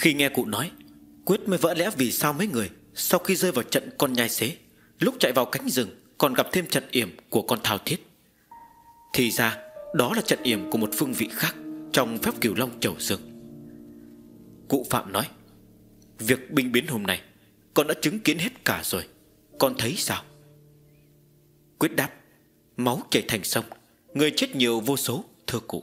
Khi nghe cụ nói, Quyết mới vỡ lẽ vì sao mấy người sau khi rơi vào trận con nhai xế, lúc chạy vào cánh rừng còn gặp thêm trận yểm của con thao thiết. Thì ra đó là trận yểm của một phương vị khác trong phép Cửu Long Chầu Dương. Cụ Phạm nói: việc binh biến hôm nay con đã chứng kiến hết cả rồi, con thấy sao? Quyết đáp: máu chảy thành sông, người chết nhiều vô số, thưa cụ.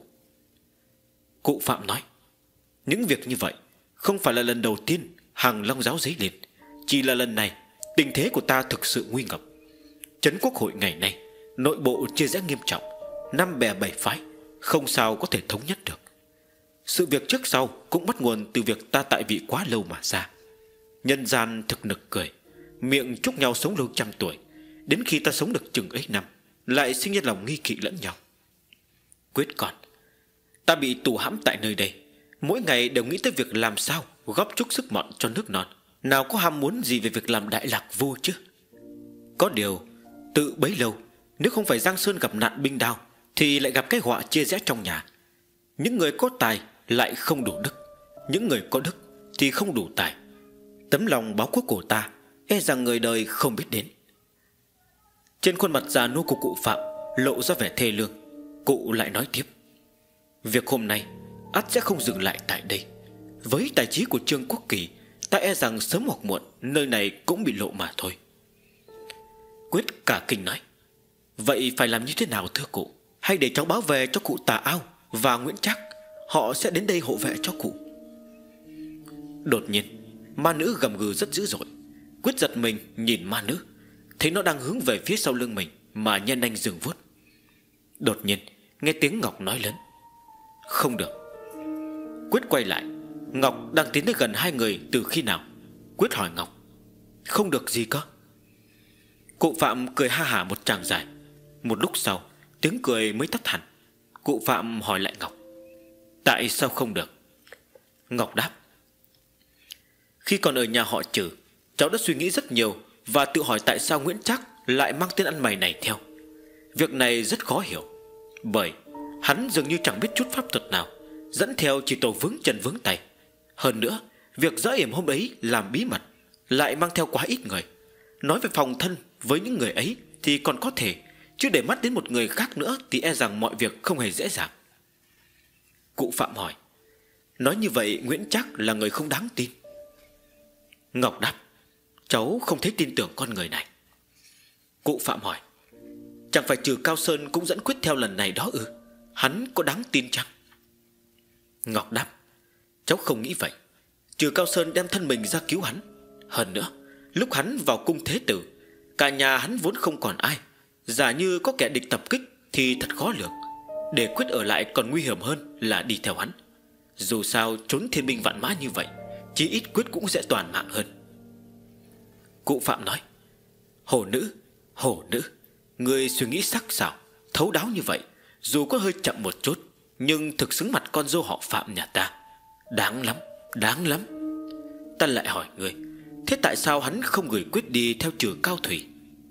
Cụ Phạm nói: những việc như vậy không phải là lần đầu tiên Hàng Long giáo dấy lên, chỉ là lần này tình thế của ta thực sự nguy ngập. Trấn quốc hội ngày nay nội bộ chia rẽ nghiêm trọng, năm bè bảy phái, không sao có thể thống nhất được. Sự việc trước sau cũng bắt nguồn từ việc ta tại vị quá lâu mà ra. Nhân gian thực nực cười, miệng chúc nhau sống lâu trăm tuổi, đến khi ta sống được chừng ấy năm lại sinh ra lòng nghi kỵ lẫn nhau. Quyết còn, ta bị tù hãm tại nơi đây, mỗi ngày đều nghĩ tới việc làm sao góp chút sức mọn cho nước non, nào có ham muốn gì về việc làm đại lạc vua chứ. Có điều tự bấy lâu, nếu không phải Giang Sơn gặp nạn binh đao, thì lại gặp cái họa chia rẽ trong nhà. Những người có tài lại không đủ đức, những người có đức thì không đủ tài. Tấm lòng báo quốc của ta e rằng người đời không biết đến. Trên khuôn mặt già nua của cụ Phạm lộ ra vẻ thê lương. Cụ lại nói tiếp: việc hôm nay ắt sẽ không dừng lại tại đây. Với tài trí của Trương Quốc Kỳ, ta e rằng sớm hoặc muộn nơi này cũng bị lộ mà thôi. Quyết cả kinh nói: vậy phải làm như thế nào thưa cụ? Hay để cháu báo về cho cụ Tà Ao và Nguyễn Trác, họ sẽ đến đây hộ vệ cho cụ. Đột nhiên ma nữ gầm gừ rất dữ dội. Quyết giật mình nhìn ma nữ, thấy nó đang hướng về phía sau lưng mình mà nhân anh dừng vuốt. Đột nhiên nghe tiếng Ngọc nói lớn: không được. Quyết quay lại, Ngọc đang tiến tới gần hai người từ khi nào? Quyết hỏi Ngọc: không được gì cơ? Cụ Phạm cười ha hả một tràng dài. Một lúc sau tiếng cười mới tắt hẳn. Cụ Phạm hỏi lại Ngọc: tại sao không được? Ngọc đáp: khi còn ở nhà họ Trừ, cháu đã suy nghĩ rất nhiều và tự hỏi tại sao Nguyễn Trác lại mang tên ăn mày này theo. Việc này rất khó hiểu, bởi hắn dường như chẳng biết chút pháp thuật nào, dẫn theo chỉ tổ vướng chân vướng tay. Hơn nữa, việc giã yểm hôm ấy làm bí mật, lại mang theo quá ít người. Nói về phòng thân với những người ấy thì còn có thể, chứ để mắt đến một người khác nữa thì e rằng mọi việc không hề dễ dàng. Cụ Phạm hỏi: nói như vậy Nguyễn Trác là người không đáng tin? Ngọc đáp: cháu không thấy tin tưởng con người này. Cụ Phạm hỏi: chẳng phải Trừ Cao Sơn cũng dẫn Quyết theo lần này đó ư? Hắn có đáng tin chăng? Ngọc đáp: cháu không nghĩ vậy. Trừ Cao Sơn đem thân mình ra cứu hắn. Hơn nữa, lúc hắn vào cung Thế Tử, cả nhà hắn vốn không còn ai. Giả như có kẻ địch tập kích thì thật khó lường. Để Quyết ở lại còn nguy hiểm hơn là đi theo hắn. Dù sao trốn thiên binh vạn mã như vậy, chí ít Quyết cũng sẽ toàn mạng hơn. Cụ Phạm nói: hồ nữ, người suy nghĩ sắc sảo, thấu đáo như vậy, dù có hơi chậm một chút, nhưng thực xứng mặt con dâu họ Phạm nhà ta. Đáng lắm, đáng lắm. Ta lại hỏi người, thế tại sao hắn không gửi Quyết đi theo Trừ Cao Thủy?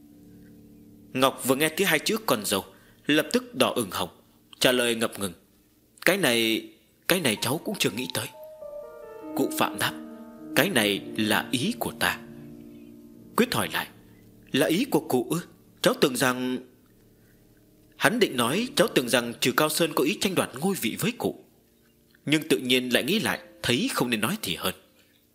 Ngọc vừa nghe tiếng hai chữ con dâu, lập tức đỏ ửng hồng, trả lời ngập ngừng: cái này cháu cũng chưa nghĩ tới. Cụ Phạm đáp: cái này là ý của ta. Quyết hỏi lại: là ý của cụ ư? Cháu tưởng rằng... Hắn định nói cháu tưởng rằng Trừ Cao Sơn có ý tranh đoạt ngôi vị với cụ, nhưng tự nhiên lại nghĩ lại, thấy không nên nói thì hơn.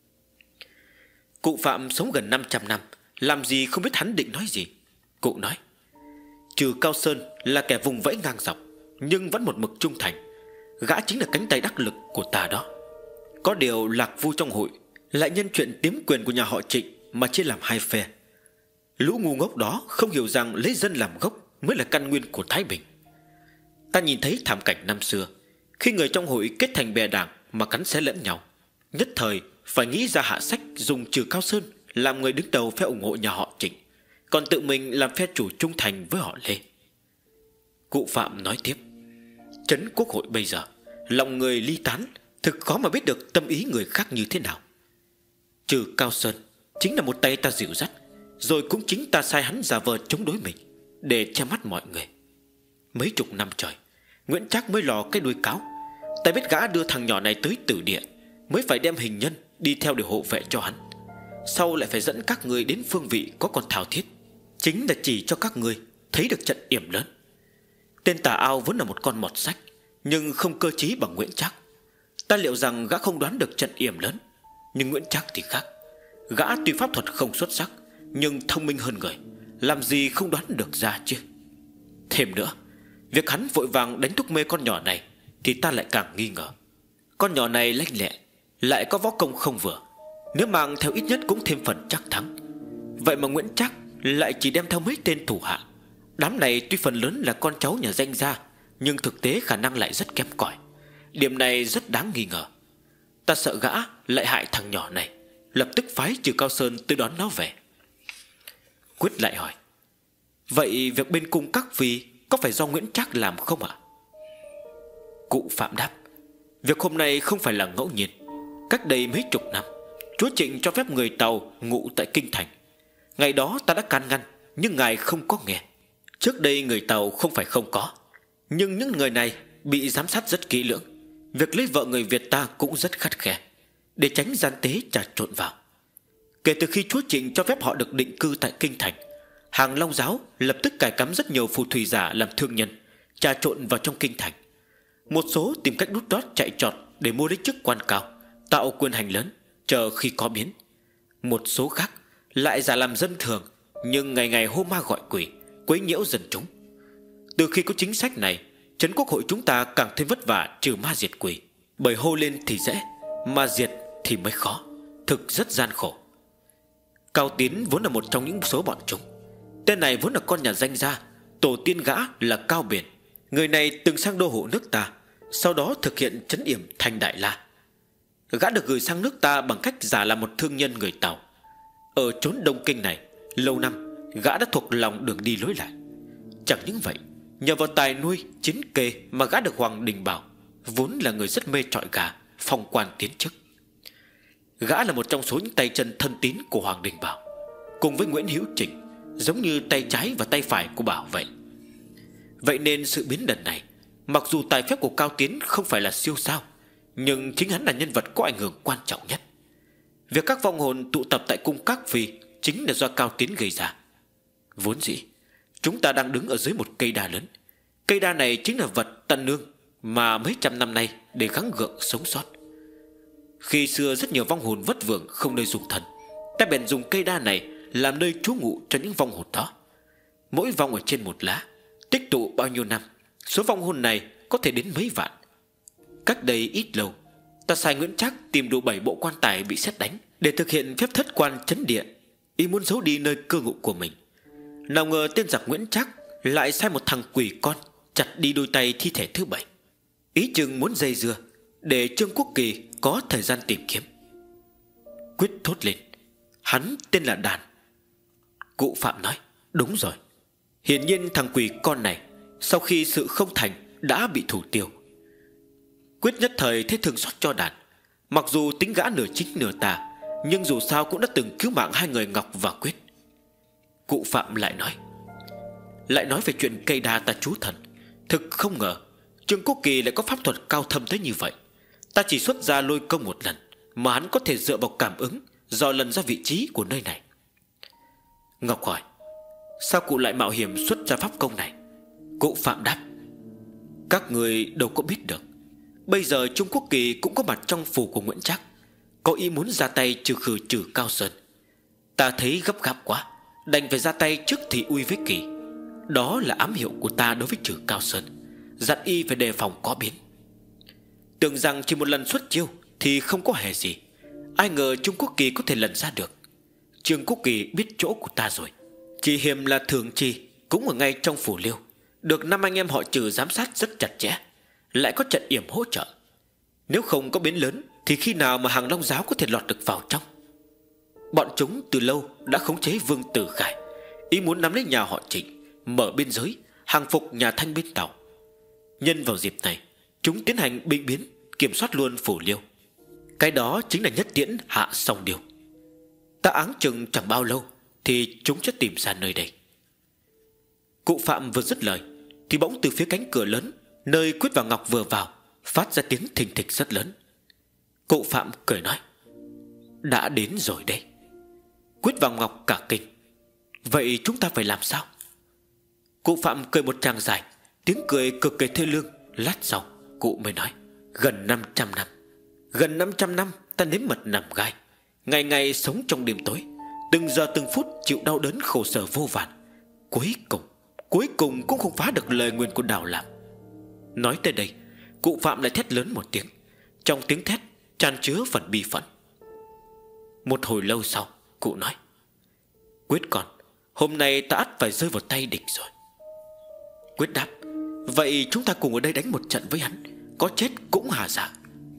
Cụ Phạm sống gần 500 năm, làm gì không biết hắn định nói gì. Cụ nói: Trừ Cao Sơn là kẻ vùng vẫy ngang dọc, nhưng vẫn một mực trung thành. Gã chính là cánh tay đắc lực của ta đó. Có điều Lạc Vu trong hội lại nhân chuyện tiếm quyền của nhà họ Trịnh mà chia làm hai phe. Lũ ngu ngốc đó không hiểu rằng lấy dân làm gốc mới là căn nguyên của Thái Bình. Ta nhìn thấy thảm cảnh năm xưa, khi người trong hội kết thành bè đảng mà cắn xé lẫn nhau, nhất thời phải nghĩ ra hạ sách dùng Trừ Cao Sơn làm người đứng đầu phe ủng hộ nhà họ Trịnh, còn tự mình làm phe chủ trung thành với họ Lê. Cụ Phạm nói tiếp: Trấn quốc hội bây giờ lòng người ly tán, thực khó mà biết được tâm ý người khác như thế nào. Trừ Cao Sơn chính là một tay ta dìu dắt, rồi cũng chính ta sai hắn giả vờ chống đối mình để che mắt mọi người. Mấy chục năm trời, Nguyễn Trác mới lò cái đuôi cáo. Ta biết gã đưa thằng nhỏ này tới tử địa, mới phải đem hình nhân đi theo để hộ vệ cho hắn. Sau lại phải dẫn các ngươi đến phương vị có con thảo thiết, chính là chỉ cho các ngươi thấy được trận yểm lớn. Tên Tà Ao vốn là một con mọt sách, nhưng không cơ trí bằng Nguyễn Trác. Ta liệu rằng gã không đoán được trận yểm lớn, nhưng Nguyễn Trác thì khác. Gã tuy pháp thuật không xuất sắc, nhưng thông minh hơn người, làm gì không đoán được ra chứ. Thêm nữa, việc hắn vội vàng đánh thuốc mê con nhỏ này thì ta lại càng nghi ngờ. Con nhỏ này lanh lẹ, lại có võ công không vừa, nếu mang theo ít nhất cũng thêm phần chắc thắng. Vậy mà Nguyễn Trác lại chỉ đem theo mấy tên thủ hạ. Đám này tuy phần lớn là con cháu nhà danh gia, nhưng thực tế khả năng lại rất kém cỏi. Điểm này rất đáng nghi ngờ. Ta sợ gã lại hại thằng nhỏ này, lập tức phái Trừ Cao Sơn tới đón nó về. Quyết lại hỏi: vậy việc bên cung các vị có phải do Nguyễn Trác làm không ạ? Cụ Phạm đáp: việc hôm nay không phải là ngẫu nhiên. Cách đây mấy chục năm, chúa Trịnh cho phép người Tàu ngụ tại kinh thành. Ngày đó ta đã can ngăn, nhưng ngài không có nghe. Trước đây người Tàu không phải không có, nhưng những người này bị giám sát rất kỹ lưỡng. Việc lấy vợ người Việt ta cũng rất khắt khe, để tránh gian tế trà trộn vào. Kể từ khi chúa Trịnh cho phép họ được định cư tại kinh thành, Hàng Long giáo lập tức cài cắm rất nhiều phù thủy giả làm thương nhân, trà trộn vào trong kinh thành. Một số tìm cách đút đót chạy trọt để mua lấy chức quan cao, tạo quyền hành lớn, chờ khi có biến. Một số khác lại giả làm dân thường, nhưng ngày ngày hô ma gọi quỷ, quấy nhiễu dân chúng. Từ khi có chính sách này, trấn quốc hội chúng ta càng thêm vất vả trừ ma diệt quỷ. Bởi hô lên thì dễ, mà diệt thì mới khó, thực rất gian khổ. Cao Tiến vốn là một trong những số bọn chúng. Tên này vốn là con nhà danh gia, tổ tiên gã là Cao Biển. Người này từng sang đô hộ nước ta, sau đó thực hiện trấn yểm thành Đại La. Gã được gửi sang nước ta bằng cách giả là một thương nhân người Tàu. Ở chốn Đông Kinh này, lâu năm gã đã thuộc lòng đường đi lối lại. Chẳng những vậy, nhờ vào tài nuôi chiến kê mà gã được Hoàng Đình Bảo, vốn là người rất mê trọi gà, phong quan tiến chức. Gã là một trong số những tay chân thân tín của Hoàng Đình Bảo, cùng với Nguyễn Hữu Trình, giống như tay trái và tay phải của Bảo vậy. Vậy nên sự biến lần này, mặc dù tài phép của Cao Tiến không phải là siêu sao, nhưng chính hắn là nhân vật có ảnh hưởng quan trọng nhất. Việc các vong hồn tụ tập tại cung các phi chính là do Cao Tiến gây ra. Vốn dĩ chúng ta đang đứng ở dưới một cây đa lớn. Cây đa này chính là vật tân nương mà mấy trăm năm nay để gắng gượng sống sót. Khi xưa rất nhiều vong hồn vất vưởng không nơi dùng thân, ta bèn dùng cây đa này làm nơi trú ngụ cho những vong hồn đó. Mỗi vong ở trên một lá, tích tụ bao nhiêu năm, số vong hồn này có thể đến mấy vạn. Cách đây ít lâu, ta sai Nguyễn Trác tìm đủ 7 bộ quan tài bị sét đánh để thực hiện phép thất quan chấn điện, ý muốn giấu đi nơi cư ngụ của mình. Nào ngờ tên giặc Nguyễn Trác lại sai một thằng quỷ con chặt đi đôi tay thi thể thứ 7, ý chừng muốn dây dưa để Trương Quốc Kỳ có thời gian tìm kiếm. Quyết thốt lên: hắn tên là Đàn. Cụ Phạm nói: đúng rồi. Hiển nhiên thằng quỷ con này sau khi sự không thành đã bị thủ tiêu. Quyết nhất thời thấy thương xót cho Đàn. Mặc dù tính gã nửa chính nửa tà, nhưng dù sao cũng đã từng cứu mạng hai người Ngọc và Quyết. Cụ Phạm lại nói về chuyện cây đa ta chú thần. Thực không ngờ Trương Quốc Kỳ lại có pháp thuật cao thâm tới như vậy. Ta chỉ xuất ra lôi công một lần, mà hắn có thể dựa vào cảm ứng dò lần ra vị trí của nơi này. Ngọc hỏi: sao cụ lại mạo hiểm xuất ra pháp công này? Cụ Phạm đáp: các người đâu có biết được. Bây giờ Trung Quốc Kỳ cũng có mặt trong phủ của Nguyễn Trác, có ý muốn ra tay trừ khử Trừ Cao Sơn. Ta thấy gấp gáp quá, đành phải ra tay trước thị uy với Kỳ. Đó là ám hiệu của ta đối với Trừ Cao Sơn, dặn y phải đề phòng có biến. Tưởng rằng chỉ một lần xuất chiêu thì không có hề gì, ai ngờ Trung Quốc Kỳ có thể lần ra được. Trương Quốc Kỳ biết chỗ của ta rồi. Chỉ hiềm là Thường Trì cũng ở ngay trong phủ Liêu, được 5 anh em họ Trừ giám sát rất chặt chẽ, lại có trận yểm hỗ trợ. Nếu không có biến lớn thì khi nào mà Hàng Long giáo có thể lọt được vào trong? Bọn chúng từ lâu đã khống chế Vương Tử Khải, ý muốn nắm lấy nhà họ Trịnh, mở biên giới, hàng phục nhà Thanh bên Tàu. Nhân vào dịp này, chúng tiến hành binh biến, kiểm soát luôn phủ Liêu. Cái đó chính là nhất tiễn hạ song điều. Ta áng chừng chẳng bao lâu thì chúng sẽ tìm ra nơi đây. Cụ Phạm vừa dứt lời thì bỗng từ phía cánh cửa lớn, nơi Quyết và Ngọc vừa vào, phát ra tiếng thình thịch rất lớn. Cụ Phạm cười nói: đã đến rồi đấy. Quyết và Ngọc cả kinh. Vậy chúng ta phải làm sao? Cụ Phạm cười một tràng dài, tiếng cười cực kỳ thê lương. Lát sau cụ mới nói: Gần 500 năm, gần 500 năm ta nếm mật nằm gai, ngày ngày sống trong đêm tối, từng giờ từng phút chịu đau đớn khổ sở vô vàn. Cuối cùng cũng không phá được lời nguyền của Đào Lam. Nói tới đây, cụ Phạm lại thét lớn một tiếng. Trong tiếng thét tràn chứa phần bi phẫn. Một hồi lâu sau, cụ nói: Quyết con, hôm nay ta ắt phải rơi vào tay địch rồi. Quyết đáp: Vậy chúng ta cùng ở đây đánh một trận với hắn, có chết cũng hà dạ.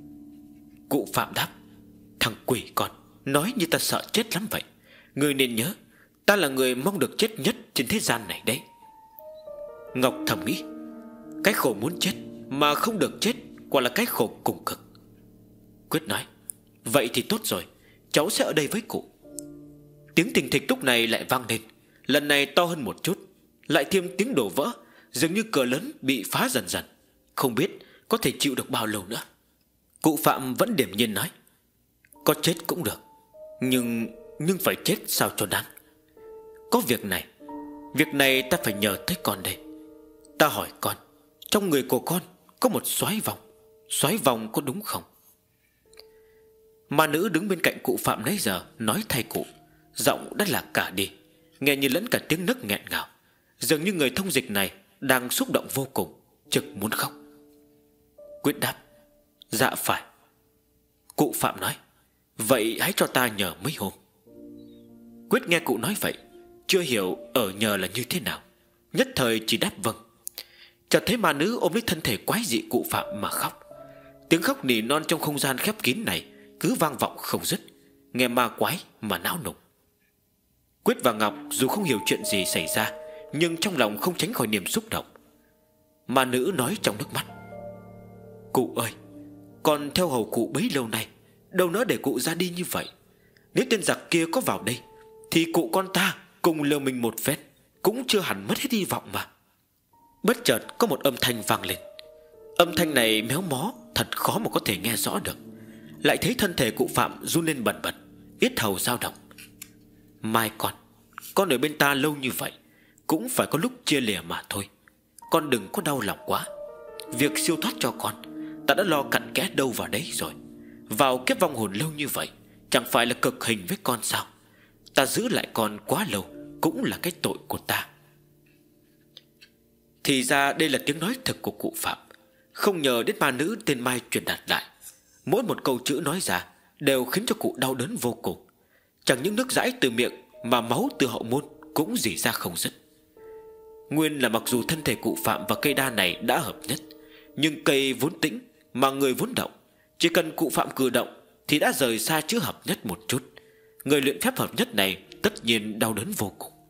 Cụ Phạm đáp: Thằng quỷ con, nói như ta sợ chết lắm vậy. Ngươi nên nhớ, ta là người mong được chết nhất trên thế gian này đấy. Ngọc thầm nghĩ, cái khổ muốn chết mà không được chết quả là cái khổ cùng cực. Quyết nói: Vậy thì tốt rồi, cháu sẽ ở đây với cụ. Tiếng thình thịch lúc này lại vang lên, lần này to hơn một chút, lại thêm tiếng đổ vỡ, dường như cửa lớn bị phá dần dần. Không biết có thể chịu được bao lâu nữa. Cụ Phạm vẫn điềm nhiên nói: Có chết cũng được, nhưng phải chết sao cho đáng. Có việc này ta phải nhờ tới con đây. Ta hỏi con, trong người của con có một soái vòng có đúng không? Ma nữ đứng bên cạnh cụ Phạm nãy giờ nói thay cụ, giọng đã lạc cả đi, nghe như lẫn cả tiếng nấc nghẹn ngào, dường như người thông dịch này đang xúc động vô cùng, trực muốn khóc. Quyết đáp: Dạ phải. Cụ Phạm nói: Vậy hãy cho ta nhờ mấy hôm. Quyết nghe cụ nói vậy, chưa hiểu ở nhờ là như thế nào, nhất thời chỉ đáp vâng. Chợt thấy ma nữ ôm lấy thân thể quái dị cụ Phạm mà khóc. Tiếng khóc nỉ non trong không gian khép kín này cứ vang vọng không dứt, nghe ma quái mà não nùng. Quyết và Ngọc dù không hiểu chuyện gì xảy ra, nhưng trong lòng không tránh khỏi niềm xúc động. Ma nữ nói trong nước mắt: Cụ ơi, con theo hầu cụ bấy lâu nay, đâu nỡ để cụ ra đi như vậy. Nếu tên giặc kia có vào đây, thì cụ con ta cùng liều mình một phen, cũng chưa hẳn mất hết hy vọng mà. Bất chợt có một âm thanh vang lên. Âm thanh này méo mó, thật khó mà có thể nghe rõ được. Lại thấy thân thể cụ Phạm run lên bần bật, yết hầu dao động. Mai con ở bên ta lâu như vậy, cũng phải có lúc chia lìa mà thôi. Con đừng có đau lòng quá. Việc siêu thoát cho con, ta đã lo cặn kẽ đâu vào đấy rồi. Vào kiếp vong hồn lâu như vậy, chẳng phải là cực hình với con sao? Ta giữ lại con quá lâu cũng là cái tội của ta. Thì ra đây là tiếng nói thật của cụ Phạm. Không nhờ đến ma nữ tên Mai truyền đạt lại. Mỗi một câu chữ nói ra đều khiến cho cụ đau đớn vô cùng. Chẳng những nước dãi từ miệng, mà máu từ hậu môn cũng rỉ ra không dứt. Nguyên là mặc dù thân thể cụ Phạm và cây đa này đã hợp nhất, nhưng cây vốn tĩnh mà người vốn động. Chỉ cần cụ Phạm cử động thì đã rời xa chữ hợp nhất một chút. Người luyện phép hợp nhất này tất nhiên đau đớn vô cùng.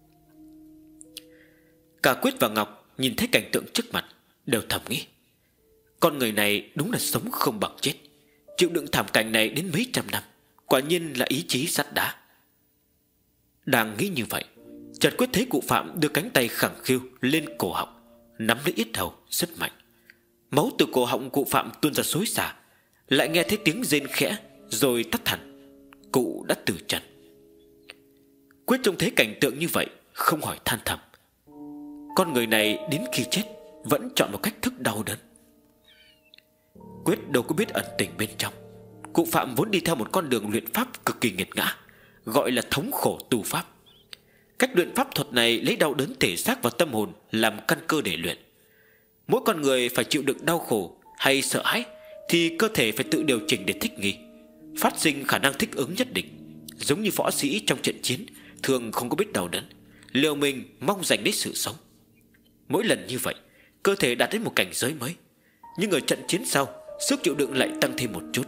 Cả Quyết và Ngọc nhìn thấy cảnh tượng trước mặt đều thầm nghĩ, con người này đúng là sống không bằng chết, chịu đựng thảm cảnh này đến mấy trăm năm, quả nhiên là ý chí sắt đá. Đang nghĩ như vậy, chợt Quyết thấy cụ Phạm đưa cánh tay khẳng khiu lên cổ họng, nắm lấy yết hầu rất mạnh. Máu từ cổ họng cụ Phạm tuôn ra xối xả. Lại nghe thấy tiếng rên khẽ rồi tắt hẳn. Cụ đã từ trần. Quyết trông thấy cảnh tượng như vậy, không hỏi than thầm, con người này đến khi chết vẫn chọn một cách thức đau đớn. Quyết đâu có biết ẩn tình bên trong. Cụ Phạm vốn đi theo một con đường luyện pháp cực kỳ nghiệt ngã, gọi là thống khổ tu pháp. Cách luyện pháp thuật này lấy đau đớn thể xác và tâm hồn làm căn cơ để luyện. Mỗi con người phải chịu đựng đau khổ hay sợ hãi thì cơ thể phải tự điều chỉnh để thích nghi, phát sinh khả năng thích ứng nhất định. Giống như võ sĩ trong trận chiến thường không có biết đau đớn, liều mình mong giành lấy sự sống. Mỗi lần như vậy, cơ thể đạt đến một cảnh giới mới, nhưng ở trận chiến sau, sức chịu đựng lại tăng thêm một chút.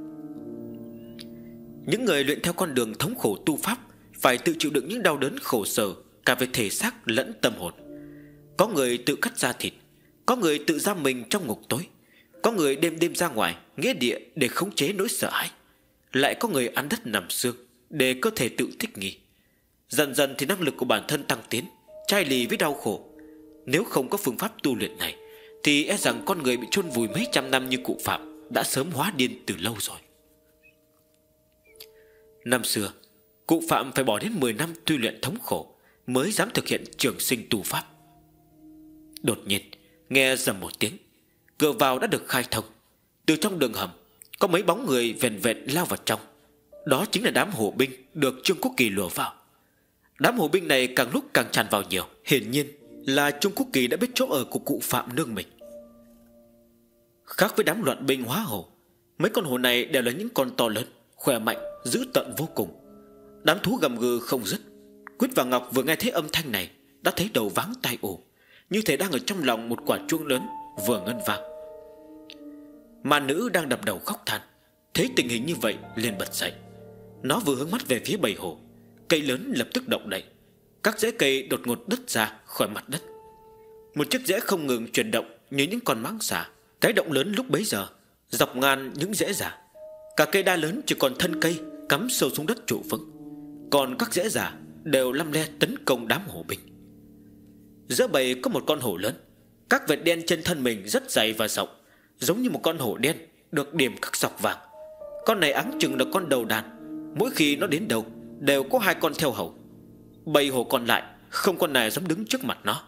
Những người luyện theo con đường thống khổ tu pháp phải tự chịu đựng những đau đớn khổ sở cả về thể xác lẫn tâm hồn. Có người tự cắt da thịt, có người tự giam mình trong ngục tối, có người đêm đêm ra ngoài nghĩa địa để khống chế nỗi sợ hãi, lại có người ăn đất nằm xương để cơ thể tự thích nghi. Dần dần thì năng lực của bản thân tăng tiến, chai lì với đau khổ. Nếu không có phương pháp tu luyện này thì e rằng con người bị chôn vùi mấy trăm năm như cụ Phạm đã sớm hóa điên từ lâu rồi. Năm xưa cụ Phạm phải bỏ đến 10 năm tu luyện thống khổ mới dám thực hiện trường sinh tu pháp. Đột nhiên nghe rầm một tiếng, cửa vào đã được khai thông. Từ trong đường hầm có mấy bóng người vèn vẹn lao vào trong. Đó chính là đám hộ binh được Trương Quốc Kỳ lùa vào. Đám hộ binh này càng lúc càng tràn vào nhiều. Hiển nhiên là Trương Quốc Kỳ đã biết chỗ ở của cụ Phạm nương mình. Khác với đám loạn binh hóa hổ, mấy con hổ này đều là những con to lớn, khỏe mạnh, dữ tợn vô cùng. Đám thú gầm gừ không dứt. Quyết và Ngọc vừa nghe thấy âm thanh này đã thấy đầu váng tai ù, như thể đang ở trong lòng một quả chuông lớn vừa ngân vang. Mà nữ đang đập đầu khóc than, thấy tình hình như vậy liền bật dậy. Nó vừa hướng mắt về phía bầy hổ, cây lớn lập tức động đậy. Các rễ cây đột ngột đứt ra khỏi mặt đất. Một chiếc rễ không ngừng chuyển động như những con mãng xà. Cái động lớn lúc bấy giờ dọc ngang những rễ già. Cả cây đa lớn chỉ còn thân cây cắm sâu xuống đất trụ vững, còn các rễ già đều lăm le tấn công đám hổ binh. Giữa bầy có một con hổ lớn. Các vệt đen trên thân mình rất dày và rộng, giống như một con hổ đen được điểm các sọc vàng. Con này áng chừng là con đầu đàn. Mỗi khi nó đến đâu đều có 2 con theo hầu. Bầy hổ còn lại không con nào dám đứng trước mặt nó.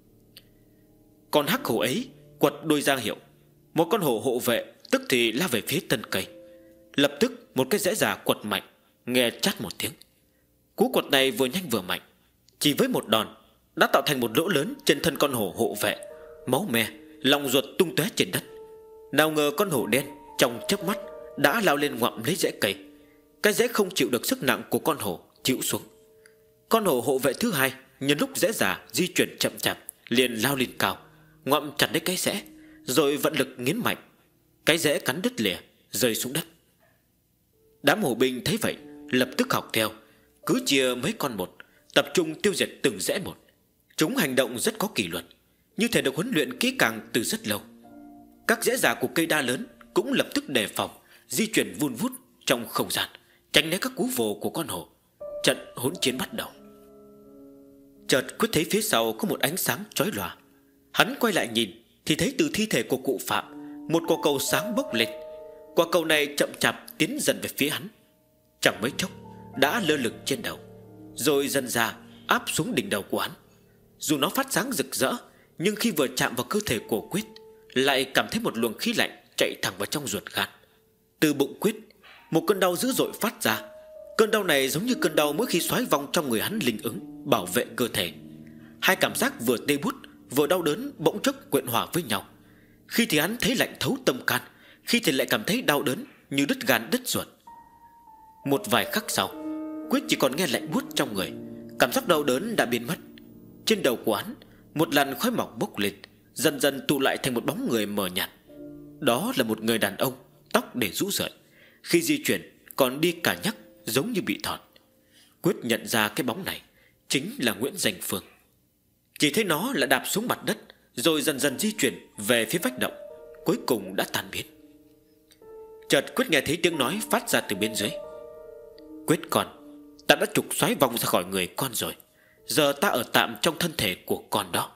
Con hắc hổ ấy quật đôi ra hiệu. Một con hổ hộ vệ tức thì lao về phía thân cây. Lập tức một cái rễ già quật mạnh, nghe chát một tiếng. Cú quật này vừa nhanh vừa mạnh, chỉ với một đòn đã tạo thành một lỗ lớn trên thân con hổ hộ vệ. Máu me, lòng ruột tung tóe trên đất. Nào ngờ con hổ đen trong chớp mắt đã lao lên ngoạm lấy rễ cây. Cái rễ không chịu được sức nặng của con hổ chịu xuống. Con hổ hộ vệ thứ hai nhân lúc rễ già di chuyển chậm chạp liền lao lên cao, ngoạm chặt lấy cái rễ, rồi vận lực nghiến mạnh. Cái rễ cắn đứt lìa, rơi xuống đất. Đám hổ binh thấy vậy lập tức học theo, cứ chia mấy con một, tập trung tiêu diệt từng rễ một. Chúng hành động rất có kỷ luật, như thể được huấn luyện kỹ càng từ rất lâu. Các rễ già của cây đa lớn cũng lập tức đề phòng, di chuyển vun vút trong không gian, tránh né các cú vồ của con hổ. Trận hỗn chiến bắt đầu. Chợt Quyết thấy phía sau có một ánh sáng chói lòa. Hắn quay lại nhìn thì thấy từ thi thể của cụ Phạm một quả cầu sáng bốc lên. Quả cầu này chậm chạp tiến dần về phía hắn. Chẳng mấy chốc đã lơ lửng trên đầu, rồi dần ra áp xuống đỉnh đầu của hắn. Dù nó phát sáng rực rỡ, nhưng khi vừa chạm vào cơ thể của Quyết lại cảm thấy một luồng khí lạnh chạy thẳng vào trong ruột gan. Từ bụng Quyết một cơn đau dữ dội phát ra. Cơn đau này giống như cơn đau mỗi khi xoáy vòng trong người hắn linh ứng bảo vệ cơ thể. Hai cảm giác vừa tê bút vừa đau đớn bỗng chốc quyện hòa với nhau. Khi thì hắn thấy lạnh thấu tâm can, khi thì lại cảm thấy đau đớn như đứt gan đứt ruột. Một vài khắc sau, Quyết chỉ còn nghe lạnh buốt trong người. Cảm giác đau đớn đã biến mất. Trên đầu của hắn một làn khói mỏng bốc lên, dần dần tụ lại thành một bóng người mờ nhạt. Đó là một người đàn ông, tóc để rũ rượi, khi di chuyển còn đi cả nhắc giống như bị thọt. Quyết nhận ra cái bóng này chính là Nguyễn Danh Phương. Chỉ thấy nó là đạp xuống mặt đất, rồi dần dần di chuyển về phía vách động, cuối cùng đã tan biến. Chợt Quyết nghe thấy tiếng nói phát ra từ bên dưới. Quyết con, ta đã trục xoáy vòng ra khỏi người con rồi. Giờ ta ở tạm trong thân thể của con đó.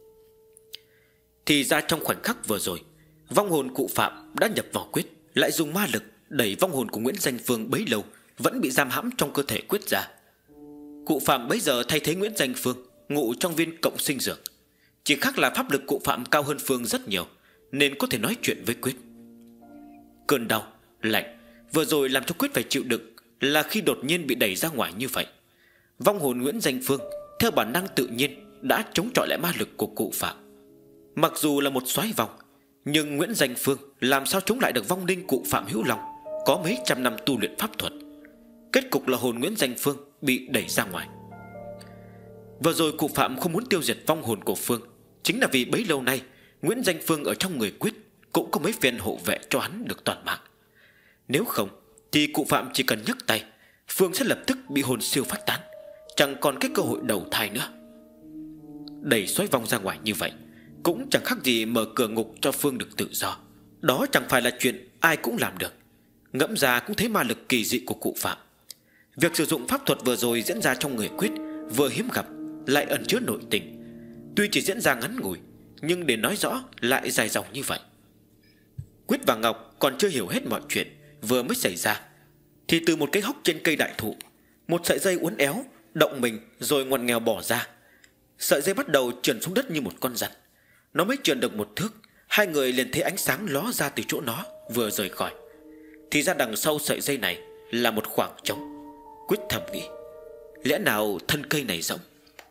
Thì ra trong khoảnh khắc vừa rồi, vong hồn cụ Phạm đã nhập vào Quyết, lại dùng ma lực đẩy vong hồn của Nguyễn Danh Phương bấy lâu vẫn bị giam hãm trong cơ thể Quyết ra. Cụ Phạm bấy giờ thay thế Nguyễn Danh Phương ngụ trong viên cộng sinh dược. Chỉ khác là pháp lực cụ Phạm cao hơn Phương rất nhiều, nên có thể nói chuyện với Quyết. Cơn đau, lạnh vừa rồi làm cho Quyết phải chịu đựng là khi đột nhiên bị đẩy ra ngoài như vậy. Vong hồn Nguyễn Danh Phương theo bản năng tự nhiên đã chống chọi lại ma lực của cụ Phạm. Mặc dù là một xoáy vòng, nhưng Nguyễn Danh Phương làm sao chống lại được vong linh cụ Phạm Hữu Long có mấy trăm năm tu luyện pháp thuật. Kết cục là hồn Nguyễn Danh Phương bị đẩy ra ngoài. Vừa rồi cụ Phạm không muốn tiêu diệt vong hồn của Phương, chính là vì bấy lâu nay Nguyễn Danh Phương ở trong người Quyết cũng có mấy phen hộ vệ cho hắn được toàn mạng. Nếu không thì cụ Phạm chỉ cần nhấc tay, Phương sẽ lập tức bị hồn siêu phát tán, chẳng còn cái cơ hội đầu thai nữa. Đẩy xoáy vong ra ngoài như vậy cũng chẳng khác gì mở cửa ngục cho Phương được tự do. Đó chẳng phải là chuyện ai cũng làm được. Ngẫm ra cũng thấy ma lực kỳ dị của cụ Phạm. Việc sử dụng pháp thuật vừa rồi diễn ra trong người Quyết vừa hiếm gặp, lại ẩn chứa nội tình. Tuy chỉ diễn ra ngắn ngủi, nhưng để nói rõ lại dài dòng như vậy. Quyết và Ngọc còn chưa hiểu hết mọi chuyện vừa mới xảy ra, thì từ một cái hốc trên cây đại thụ, một sợi dây uốn éo động mình rồi ngoằn nghèo bỏ ra. Sợi dây bắt đầu trườn xuống đất như một con giật. Nó mới trườn được 1 thước, hai người liền thấy ánh sáng ló ra từ chỗ nó vừa rời khỏi. Thì ra đằng sau sợi dây này là một khoảng trống. Quyết thầm nghĩ, lẽ nào thân cây này rỗng?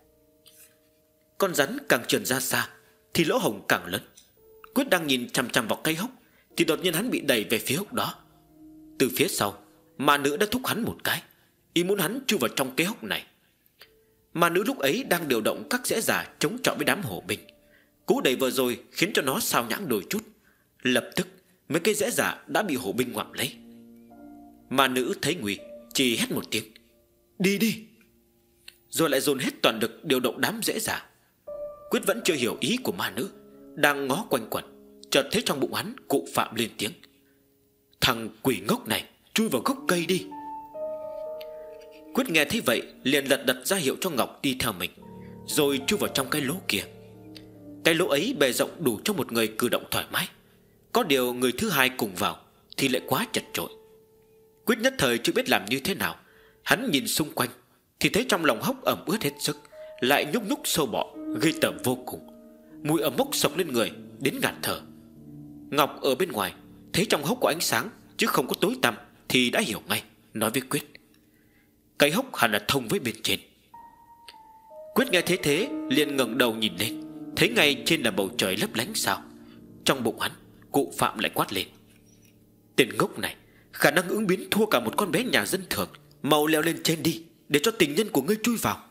Con rắn càng trườn ra xa thì lỗ hổng càng lớn. Quyết đang nhìn chằm chằm vào cây hốc thì đột nhiên hắn bị đẩy về phía hốc đó. Từ phía sau, ma nữ đã thúc hắn một cái, ý muốn hắn chui vào trong cái hốc này. Ma nữ lúc ấy đang điều động các rẽ giả chống chọi với đám hổ binh. Cú đẩy vừa rồi khiến cho nó sao nhãng đôi chút. Lập tức mấy cây rẽ giả đã bị hổ binh ngoạm lấy. Ma nữ thấy nguy, chỉ hét một tiếng, đi đi, rồi lại dồn hết toàn lực điều động đám rẽ giả. Quyết vẫn chưa hiểu ý của ma nữ, đang ngó quanh quẩn, chợt thấy trong bụng hắn Cụ Phạm lên tiếng, thằng quỷ ngốc này, chui vào gốc cây đi. Quyết nghe thấy vậy liền lật đật ra hiệu cho Ngọc đi theo mình, rồi chui vào trong cái lỗ kia. Cái lỗ ấy bề rộng đủ cho một người cử động thoải mái. Có điều người thứ hai cùng vào thì lại quá chật chội. Quyết nhất thời chưa biết làm như thế nào. Hắn nhìn xung quanh thì thấy trong lòng hốc ẩm ướt hết sức, lại nhúc nhúc sâu bọ gây tởm vô cùng. Mùi ẩm mốc sộc lên người đến ngạt thở. Ngọc ở bên ngoài thấy trong hốc có ánh sáng chứ không có tối tăm thì đã hiểu ngay, nói với Quyết, cái hốc hẳn là thông với bên trên. Quyết nghe thấy thế liền ngẩng đầu nhìn lên, thấy ngay trên là bầu trời lấp lánh sao. Trong bụng hắn Cụ Phạm lại quát lên, tên ngốc này, khả năng ứng biến thua cả một con bé nhà dân thường, mau leo lên trên đi, để cho tình nhân của ngươi chui vào.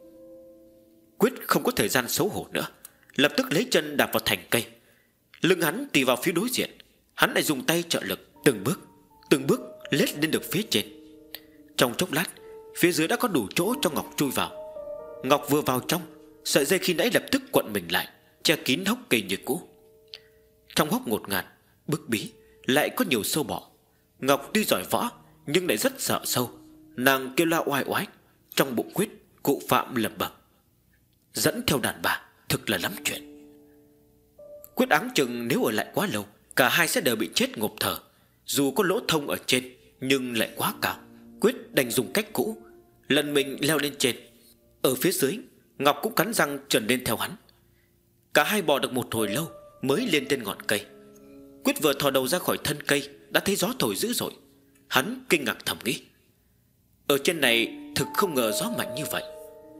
Quyết không có thời gian xấu hổ nữa, lập tức lấy chân đạp vào thành cây. Lưng hắn tì vào phía đối diện, hắn lại dùng tay trợ lực, từng bước lết lên được phía trên. Trong chốc lát, phía dưới đã có đủ chỗ cho Ngọc chui vào. Ngọc vừa vào trong, sợi dây khi nãy lập tức cuộn mình lại, che kín hốc cây như cũ. Trong hốc ngột ngạt, bức bí, lại có nhiều sâu bọ. Ngọc tuy giỏi võ nhưng lại rất sợ sâu, nàng kêu la oai oái. Trong bụng Quyết, Cụ Phạm lẩm bẩm, dẫn theo đàn bà thực là lắm chuyện. Quyết áng chừng nếu ở lại quá lâu, cả hai sẽ đều bị chết ngộp thở. Dù có lỗ thông ở trên nhưng lại quá cao. Quyết đành dùng cách cũ, lần mình leo lên trên. Ở phía dưới, Ngọc cũng cắn răng trườn lên theo hắn. Cả hai bò được một hồi lâu mới lên trên ngọn cây. Quyết vừa thò đầu ra khỏi thân cây đã thấy gió thổi dữ dội. Hắn kinh ngạc thầm nghĩ, ở trên này thực không ngờ gió mạnh như vậy.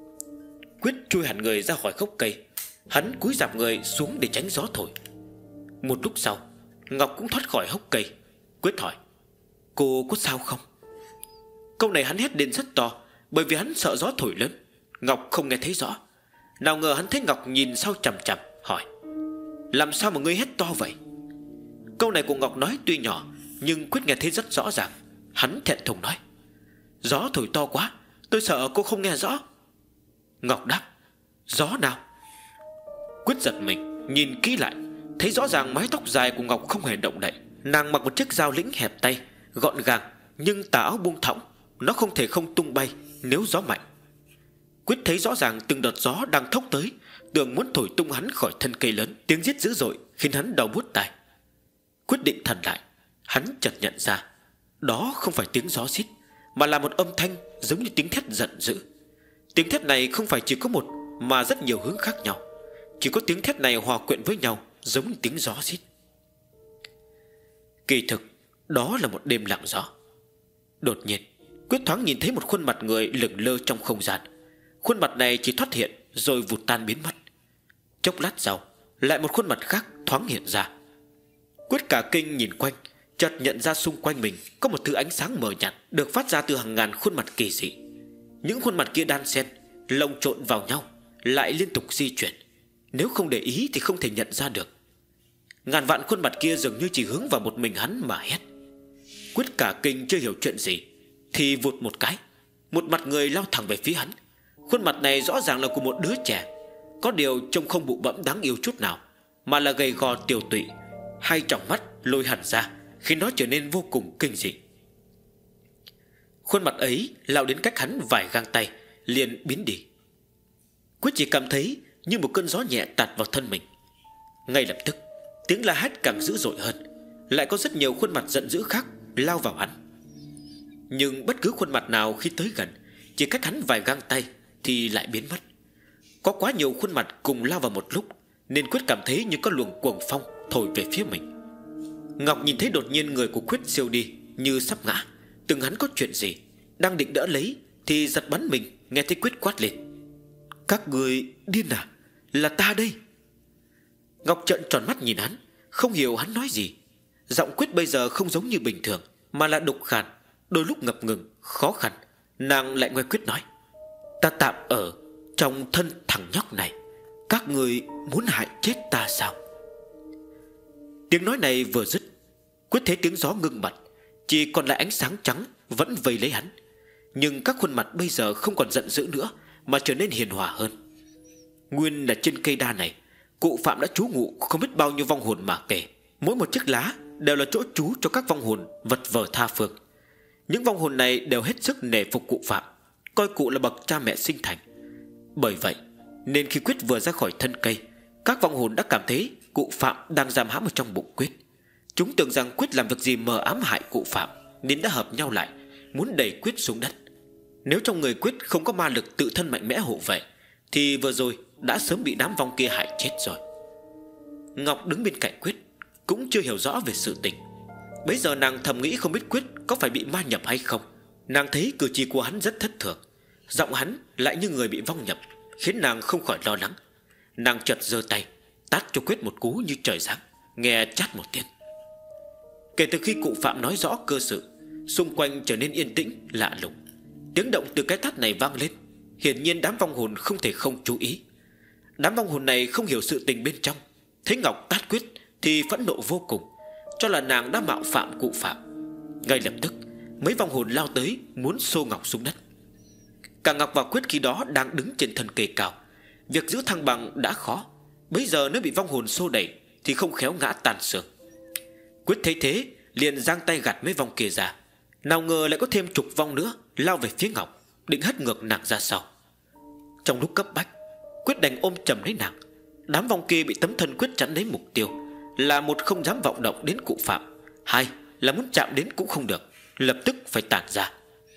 Quyết chui hẳn người ra khỏi gốc cây, hắn cúi rạp người xuống để tránh gió thổi. Một lúc sau, Ngọc cũng thoát khỏi hốc cây. Quyết hỏi, cô có sao không? Câu này hắn hét lên rất to, bởi vì hắn sợ gió thổi lớn. Ngọc không nghe thấy rõ. Nào ngờ hắn thấy Ngọc nhìn sau chằm chằm, hỏi, làm sao mà ngươi hét to vậy? Câu này của Ngọc nói tuy nhỏ, nhưng Quyết nghe thấy rất rõ ràng. Hắn thẹn thùng nói, gió thổi to quá, tôi sợ cô không nghe rõ. Ngọc đáp, gió nào? Quyết giật mình, nhìn kỹ lại, thấy rõ ràng mái tóc dài của Ngọc không hề động đậy. Nàng mặc một chiếc dao lĩnh hẹp tay, gọn gàng, nhưng tà áo buông thõng, nó không thể không tung bay nếu gió mạnh. Quyết thấy rõ ràng từng đợt gió đang thốc tới, tưởng muốn thổi tung hắn khỏi thân cây lớn. Tiếng rít dữ dội khiến hắn đau buốt tai. Quyết định thần lại, hắn chợt nhận ra đó không phải tiếng gió rít, mà là một âm thanh giống như tiếng thét giận dữ. Tiếng thét này không phải chỉ có một, mà rất nhiều hướng khác nhau. Chỉ có tiếng thét này hòa quyện với nhau, giống như tiếng gió rít. Kỳ thực đó là một đêm lặng gió. Đột nhiên Quyết thoáng nhìn thấy một khuôn mặt người lửng lơ trong không gian. Khuôn mặt này chỉ thoát hiện rồi vụt tan biến mất. Chốc lát sau, lại một khuôn mặt khác thoáng hiện ra. Quyết cả kinh nhìn quanh, chợt nhận ra xung quanh mình có một thứ ánh sáng mờ nhạt được phát ra từ hàng ngàn khuôn mặt kỳ dị. Những khuôn mặt kia đan xen, lồng trộn vào nhau, lại liên tục di chuyển. Nếu không để ý thì không thể nhận ra được. Ngàn vạn khuôn mặt kia dường như chỉ hướng vào một mình hắn mà hét. Quyết cả kinh chưa hiểu chuyện gì thì vụt một cái, một mặt người lao thẳng về phía hắn. Khuôn mặt này rõ ràng là của một đứa trẻ, có điều trông không bụ bẫm đáng yêu chút nào, mà là gầy gò tiều tụy. Hai tròng mắt lồi hẳn ra khiến nó trở nên vô cùng kinh dị. Khuôn mặt ấy lao đến cách hắn vài gang tay liền biến đi. Quyết chỉ cảm thấy như một cơn gió nhẹ tạt vào thân mình. Ngay lập tức tiếng la hét càng dữ dội hơn, lại có rất nhiều khuôn mặt giận dữ khác lao vào hắn. Nhưng bất cứ khuôn mặt nào khi tới gần, chỉ cách hắn vài gang tay thì lại biến mất. Có quá nhiều khuôn mặt cùng lao vào một lúc, nên Quyết cảm thấy như có luồng cuồng phong thổi về phía mình. Ngọc nhìn thấy đột nhiên người của Quyết siêu đi, như sắp ngã. Tưởng hắn có chuyện gì, đang định đỡ lấy thì giật bắn mình, nghe thấy Quyết quát lên: "Các người điên à? Là ta đây!" Ngọc trợn tròn mắt nhìn hắn, không hiểu hắn nói gì. Giọng Quyết bây giờ không giống như bình thường, mà là đục khàn, đôi lúc ngập ngừng, khó khăn. Nàng lại ngoe Quyết nói: "Ta tạm ở trong thân thằng nhóc này, các người muốn hại chết ta sao?" Tiếng nói này vừa dứt, Quyết thấy tiếng gió ngưng bặt, chỉ còn lại ánh sáng trắng vẫn vây lấy hắn. Nhưng các khuôn mặt bây giờ không còn giận dữ nữa, mà trở nên hiền hòa hơn. Nguyên là trên cây đa này, cụ Phạm đã trú ngụ không biết bao nhiêu vong hồn mà kể. Mỗi một chiếc lá đều là chỗ trú cho các vong hồn vật vờ tha phương. Những vong hồn này đều hết sức nể phục cụ Phạm, coi cụ là bậc cha mẹ sinh thành. Bởi vậy nên khi Quyết vừa ra khỏi thân cây, các vong hồn đã cảm thấy cụ Phạm đang giam hãm ở trong bụng Quyết. Chúng tưởng rằng Quyết làm việc gì mờ ám hại cụ Phạm, nên đã hợp nhau lại, muốn đẩy Quyết xuống đất. Nếu trong người Quyết không có ma lực tự thân mạnh mẽ hộ vệ, thì vừa rồi đã sớm bị đám vong kia hại chết rồi. Ngọc đứng bên cạnh Quyết, cũng chưa hiểu rõ về sự tình. Bấy giờ nàng thầm nghĩ không biết Quyết có phải bị ma nhập hay không. Nàng thấy cử chỉ của hắn rất thất thường, giọng hắn lại như người bị vong nhập, khiến nàng không khỏi lo lắng. Nàng chợt giơ tay tát cho Quyết một cú như trời giáng, nghe chát một tiếng. Kể từ khi cụ Phạm nói rõ cơ sự, xung quanh trở nên yên tĩnh lạ lùng. Tiếng động từ cái tát này vang lên, hiển nhiên đám vong hồn không thể không chú ý. Đám vong hồn này không hiểu sự tình bên trong, thấy Ngọc tát Quyết thì phẫn nộ vô cùng, cho là nàng đã mạo phạm cụ Phạm. Ngay lập tức mấy vong hồn lao tới muốn xô Ngọc xuống đất. Cả Ngọc và Quyết khi đó đang đứng trên thân cây cao, việc giữ thăng bằng đã khó, bây giờ nếu bị vong hồn xô đẩy thì không khéo ngã tan xương. Quyết thấy thế liền giang tay gạt mấy vong kia ra, nào ngờ lại có thêm chục vong nữa lao về phía Ngọc, định hất ngược nàng ra sau. Trong lúc cấp bách, Quyết đành ôm chầm lấy nàng. Đám vong kia bị tấm thân Quyết chắn lấy mục tiêu, là một không dám vọng động đến cụ Phạm, hai là muốn chạm đến cũng không được, lập tức phải tản ra.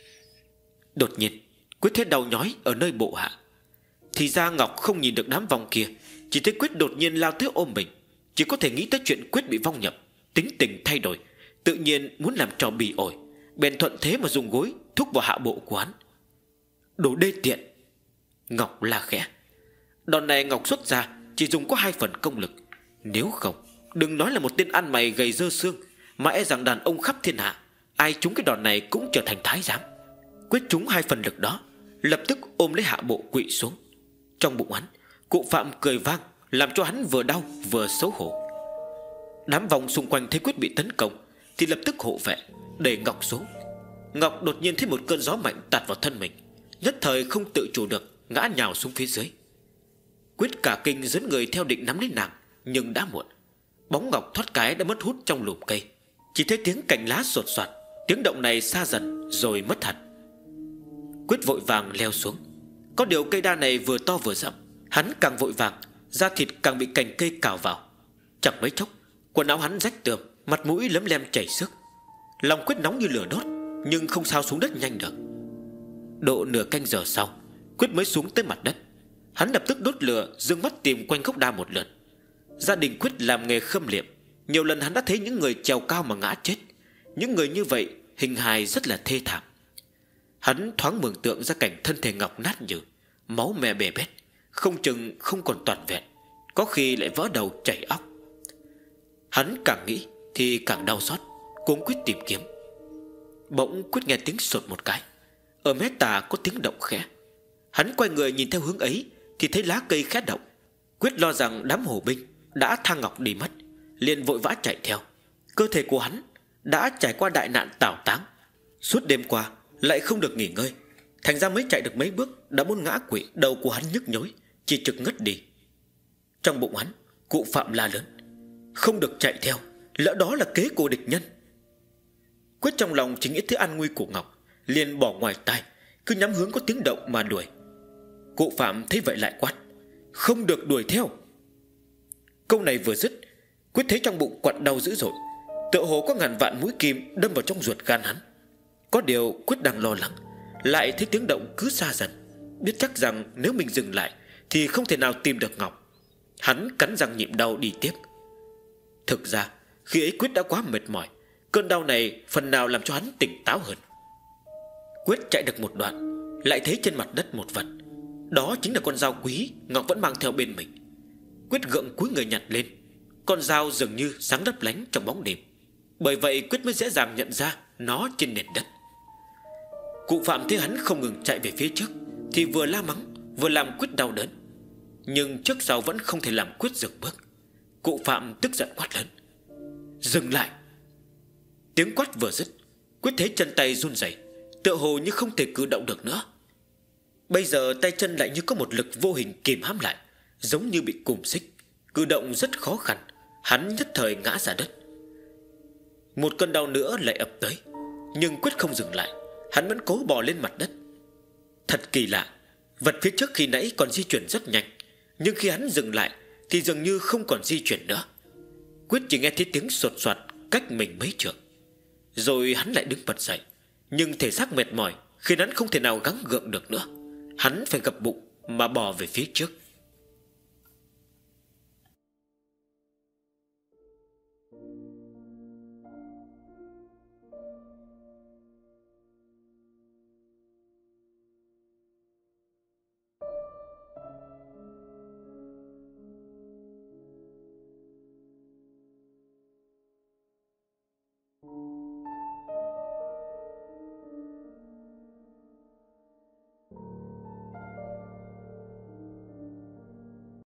Đột nhiên Quyết thấy đau nhói ở nơi bộ hạ. Thì ra Ngọc không nhìn được đám vong kia, chỉ thấy Quyết đột nhiên lao tới ôm mình. Chỉ có thể nghĩ tới chuyện Quyết bị vong nhập, tính tình thay đổi, tự nhiên muốn làm trò bỉ ổi, bèn thuận thế mà dùng gối thúc vào hạ bộ của hắn. "Đồ đê tiện!" Ngọc la khẽ. Đòn này Ngọc xuất ra chỉ dùng có 2 phần công lực, nếu không đừng nói là một tên ăn mày gầy dơ xương, mà e rằng đàn ông khắp thiên hạ ai trúng cái đòn này cũng trở thành thái giám. Quyết trúng 2 phần lực đó, lập tức ôm lấy hạ bộ quỵ xuống. Trong bụng hắn, cụ Phạm cười vang, làm cho hắn vừa đau vừa xấu hổ. Đám vong xung quanh thấy Quyết bị tấn công thì lập tức hộ vệ đẩy Ngọc xuống. Ngọc đột nhiên thấy một cơn gió mạnh tạt vào thân mình, nhất thời không tự chủ được ngã nhào xuống phía dưới. Quyết cả kinh dẫn người theo định nắm lấy nàng, nhưng đã muộn. Bóng Ngọc thoát cái đã mất hút trong lùm cây, chỉ thấy tiếng cành lá sột soạt. Tiếng động này xa dần rồi mất hẳn. Quyết vội vàng leo xuống. Có điều cây đa này vừa to vừa rậm, hắn càng vội vàng, da thịt càng bị cành cây cào vào. Chẳng mấy chốc, quần áo hắn rách tươm, mặt mũi lấm lem chảy xước. Lòng Quyết nóng như lửa đốt, nhưng không sao xuống đất nhanh được. Độ nửa canh giờ sau, Quyết mới xuống tới mặt đất. Hắn lập tức đốt lửa, dương mắt tìm quanh gốc đa một lượt. Gia đình Quyết làm nghề khâm liệm, nhiều lần hắn đã thấy những người trèo cao mà ngã chết. Những người như vậy hình hài rất là thê thảm. Hắn thoáng mường tượng ra cảnh thân thể Ngọc nát nhừ, máu me bề bết, không chừng không còn toàn vẹn, có khi lại vỡ đầu chảy óc. Hắn càng nghĩ thì càng đau xót, cuống quýt tìm kiếm. Bỗng Quyết nghe tiếng sột một cái, ở mé tà có tiếng động khẽ. Hắn quay người nhìn theo hướng ấy thì thấy lá cây khẽ động. Quyết lo rằng đám hổ binh đã tha Ngọc đi mất, liền vội vã chạy theo. Cơ thể của hắn đã trải qua đại nạn tảo táng, suốt đêm qua lại không được nghỉ ngơi, thành ra mới chạy được mấy bước đã muốn ngã quỵ. Đầu của hắn nhức nhối, chỉ trực ngất đi. Trong bụng hắn, cụ Phạm la lớn: "Không được chạy theo, lỡ đó là kế của địch nhân." Quyết trong lòng chỉ nghĩ tới an nguy của Ngọc, liền bỏ ngoài tai, cứ nhắm hướng có tiếng động mà đuổi. Cụ Phạm thấy vậy lại quát: "Không được đuổi theo!" Câu này vừa dứt, Quyết thấy trong bụng quặn đau dữ dội, tựa hồ có ngàn vạn mũi kim đâm vào trong ruột gan hắn. Có điều Quyết đang lo lắng, lại thấy tiếng động cứ xa dần, biết chắc rằng nếu mình dừng lại thì không thể nào tìm được ngọc. Hắn cắn răng nhịn đau đi tiếp. Thực ra khi ấy Quyết đã quá mệt mỏi, cơn đau này phần nào làm cho hắn tỉnh táo hơn. Quyết chạy được một đoạn, lại thấy trên mặt đất một vật. Đó chính là con dao quý Ngọc vẫn mang theo bên mình. Quyết gượng cúi người nhặt lên. Con dao dường như sáng lấp lánh trong bóng đêm, bởi vậy Quyết mới dễ dàng nhận ra nó trên nền đất. Cụ Phạm thấy hắn không ngừng chạy về phía trước thì vừa la mắng vừa làm Quyết đau đớn, nhưng trước sau vẫn không thể làm Quyết dừng bước. Cụ Phạm tức giận quát lớn: "Dừng lại!" Tiếng quát vừa dứt, Quyết thấy chân tay run rẩy, tựa hồ như không thể cử động được nữa. Bây giờ tay chân lại như có một lực vô hình kìm hãm lại, giống như bị cùm xích, cử động rất khó khăn. Hắn nhất thời ngã ra đất. Một cơn đau nữa lại ập tới, nhưng Quyết không dừng lại. Hắn vẫn cố bò lên mặt đất. Thật kỳ lạ, vật phía trước khi nãy còn di chuyển rất nhanh, nhưng khi hắn dừng lại thì dường như không còn di chuyển nữa. Quyết chỉ nghe thấy tiếng sột soạt cách mình mấy trượng. Rồi hắn lại đứng bật dậy, nhưng thể xác mệt mỏi khiến hắn không thể nào gắng gượng được nữa. Hắn phải gập bụng mà bò về phía trước.